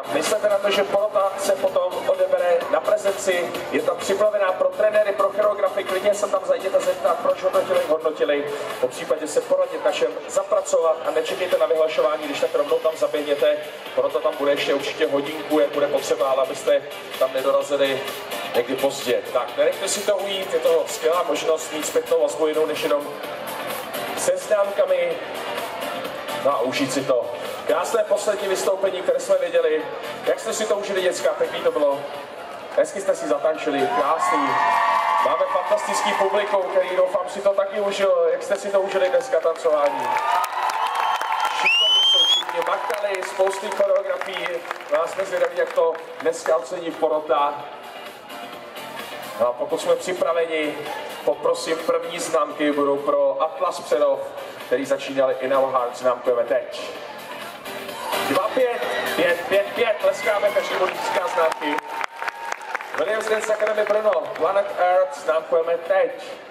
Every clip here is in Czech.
myslete na to, že porota se potom odebere na prezenci, je tam připravená pro trenéry, pro choreografy, klidně se tam zajděte zeptat, proč hodnotili, po případě se poradit na čem zapracovat a nečekejte na vyhlašování, když tak rovnou tam zaběhněte, porota tam bude ještě určitě hodinku, jak bude potřeba, ale abyste tam nedorazili někdy pozdě. Tak, nenechte si to ujít, je to skvělá možnost mít zpětnou vazbu jinou než jenom se známkami. No a užít si to. Krásné poslední vystoupení, které jsme viděli. Jak jste si to užili, děcka? Pěkný to bylo. Hezky jste si zatančili, krásný. Máme fantastický publikum, který doufám si to taky užil. Jak jste si to užili dneska tancování? Šikovní jsou všichni, makali, spousty choreografií. No a jsme zvědaví, jak to dneska ocení porota. No a pokud jsme připraveni, poprosím, první známky budou pro Atlas Přerov, který začínali In Our Hearts, známkujeme teď. 2-5, 5-5-5, tleskáme, každý bude získá známky. Williams Dance Academy Brno, Planet Earth, známkujeme teď.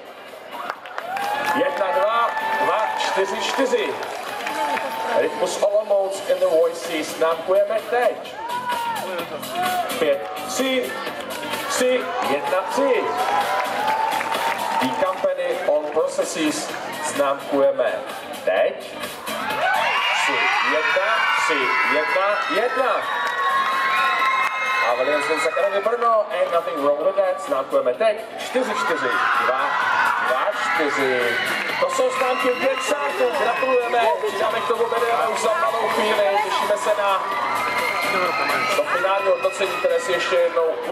1-2, 2-4-4. Rytmus Olomouc in the Voices, známkujeme teď. 5-3, 3-1-3. The Company on Processes, známkujeme teď. 3-1. A Williams Dance Academy Brno, Ain't Nothing Wrong With That, známkujeme teď. 4-4, 2-4. To jsou známky v Gexáku, gratulujeme, přidáme k tomu video už za malou chvíli, těšíme se na to finální hodnocení, které si ještě jednou